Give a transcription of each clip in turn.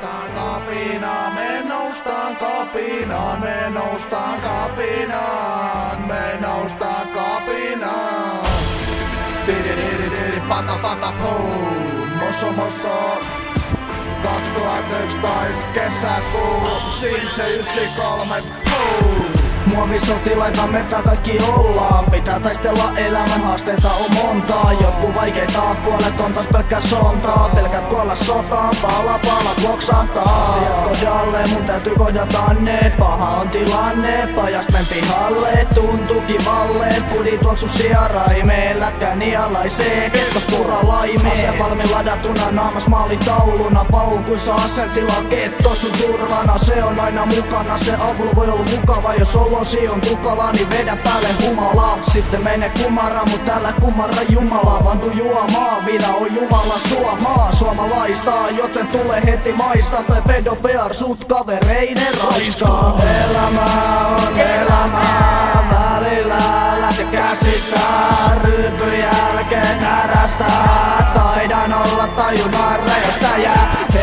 noustaan kapinaan, me noustaan kapinaan, me noustaan kapinaan, me noustaan kapinaan. Didididididi, pata pata puu, mosso mosso. 2011 kesäkuu, siinä se 93 fuu. Muovisotilaita me tää kaikki ollaan. Pitää taistella elämän haasteita on montaa. Jotkut vaikeita, puolet on taas pelkkää sontaa. Pelkät kuolla sotaan, palat loksahtaa. Asiat kohdalle, mun täytyy kohdata ne. Paha on tilanne, pajast men pihalle. Tuntuu kivalle, pudi tuoksu sijaraimeen. Lätkää nialaisee, kettos puralaimeen. Ase valmiin ladattuna, naamas maalitauluna. Pauun kuin saa sen tilaa, ketto sun turvana. Se on aina mukana, se avulla voi olla mukava. Jos olosi on tukala, niin vedä päälle humala. Sitten mene kumara, mut täällä kumara Jumala. Vantu juomaa, viina on Jumala suomaa. Suomalaista, joten tule heti maista. Tai pedopear sut kavereinen raiskaa. Elämä on elämää, välillä lähtee käsistä. Ryypyn jälkeen närästää. Taidan olla tajunnan räjähtäjä.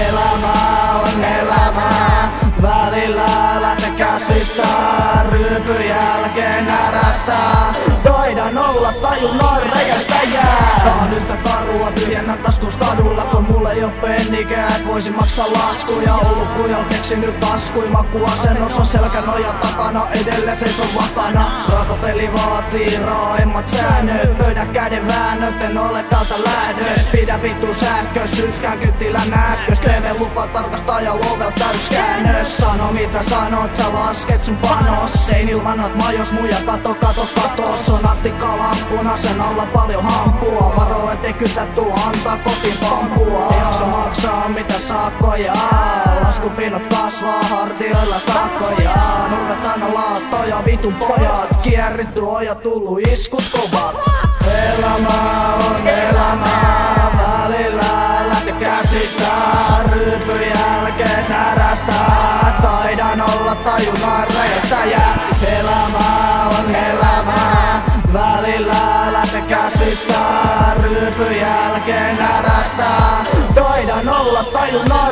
Elämä on elämää, välillä lähtee käsistä. Ryypyn jälkeen närästää. Taidan olla tajunnan räjähtäjää. Tää on yhtä karua, tyhjennä taskus kadulla. Kun mulle ei oo pennikää, et voisin maksaa laskuja. Ollut pujal keksinyt taskui, makuasennossa selkänojan takana. Edelleen seison vakana. Raakapeli vaatii raaemmat säännöt. Pöydä käden väännöt, en ole täältä lähdös. Pidä vittu sähkö, sytkään kytilä näkös. TV-lupa tarkastaja lovel täyskäännös. Sano mitä sanot, sä lasket sun panos. Seinil vanhat majos, muja kato katos. On attikalampuna, sen alla paljon hampua. Varo ettei kytä tuu antaa kotiin pampua. Ei jaksa maksaa mitä sakkoja. Laskupinot kasvaa hartioilla takkoja. Nurkat aina laattoja, vitun pojat. Kierritty oja, tullu iskut kovat. Elämä on elämää, välillä lähtee käsistä. Ryypyn jälkeen närästää. Taidan olla tajunnan räjähtäjä. Elämä on elämää, välillä lähtee käsistä. Ryypyn jälkeen närästää. Taidan olla tajunnan